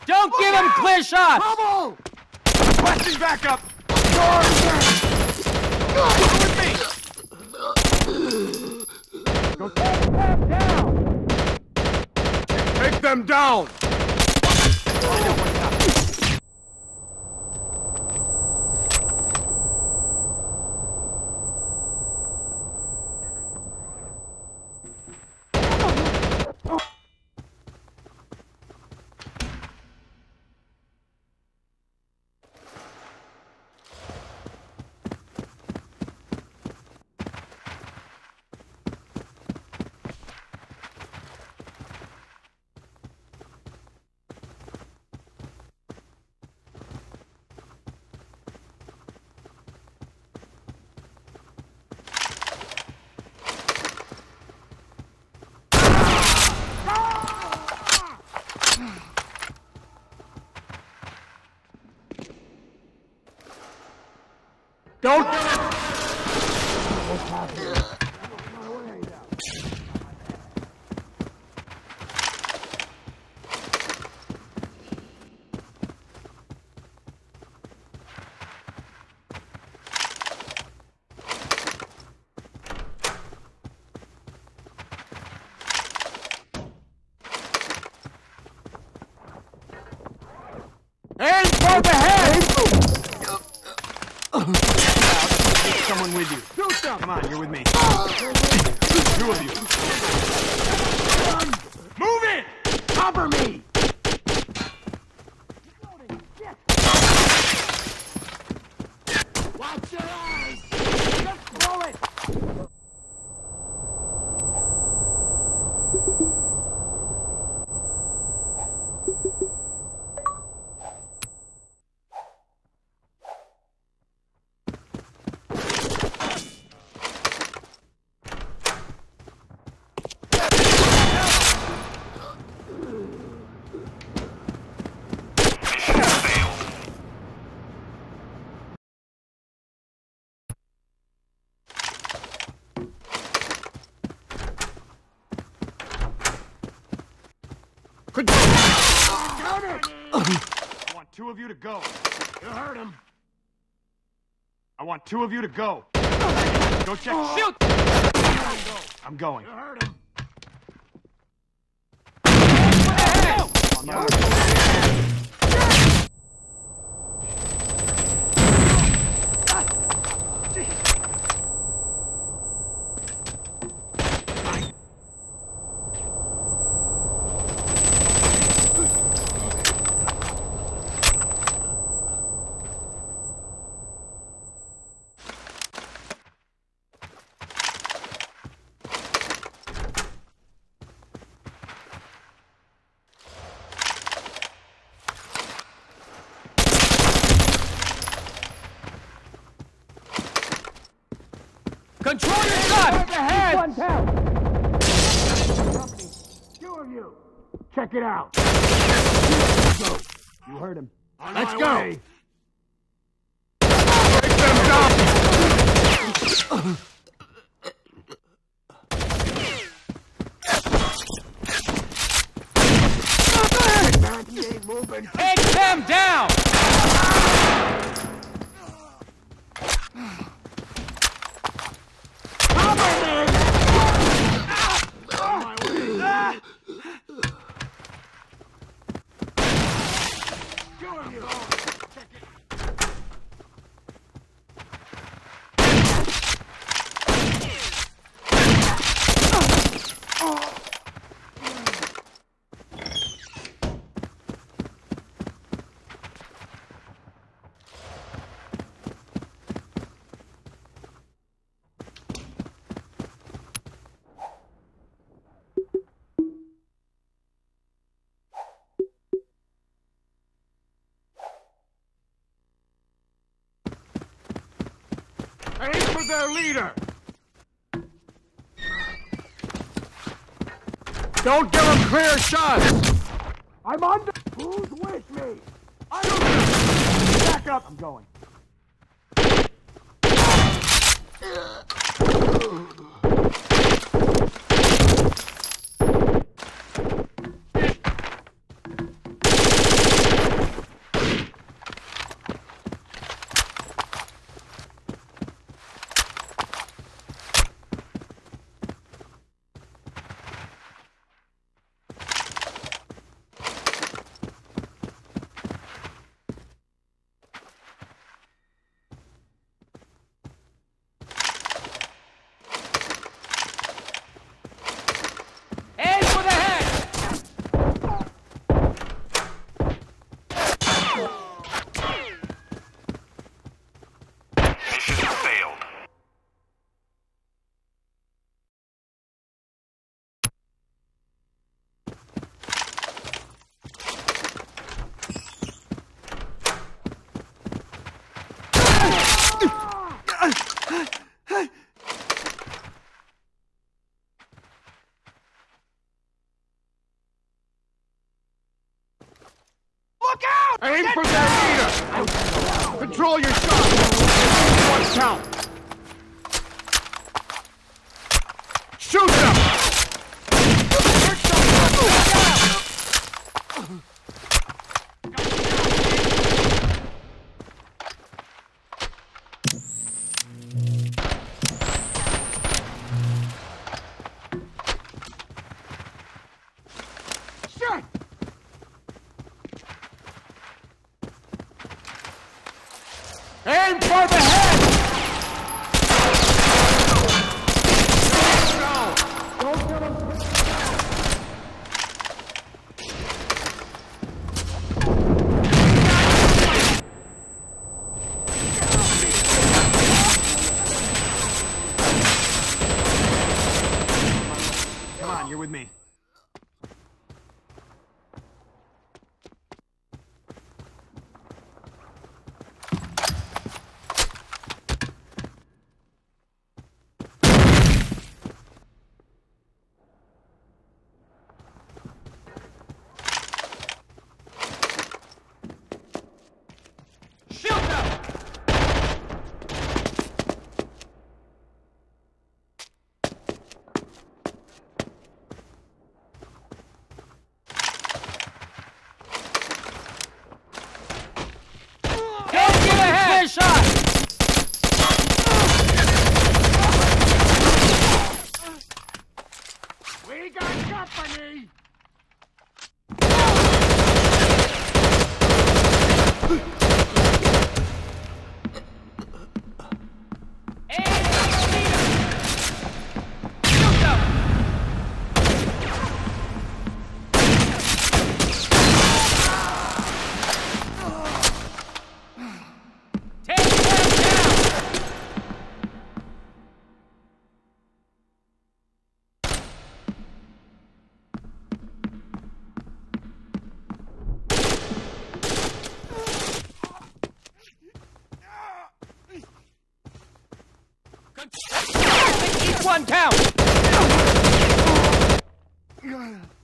Don't give him clear shots! Trouble! Requesting backup! Go take them down! Take them down! Don't... Hands for the head! Someone with you. Shoot them! Come on, you're with me. Two of you. Move it! Cover me! Watch your eyes! Just throw it! I want two of you to go. You heard him. I want two of you to go. Go check. Shoot! I'm going. You heard him. On my way. Control your shot! Ahead! One down. Two of you. Check it out. You heard him. Let's go. Take them down! He ain't moving. Take them down! Aim for their leader. Don't give them clear shots! I'm under. Who's with me? I don't. Back up. I'm going. Aim for their leader! Control your shot! One count! Shoot them! Shit! Aim for the head! Come on, you're with me. Shoot them! Don't get a head shot! We got company! Aim for the leader! Shoot them! Take them down! Make each one count!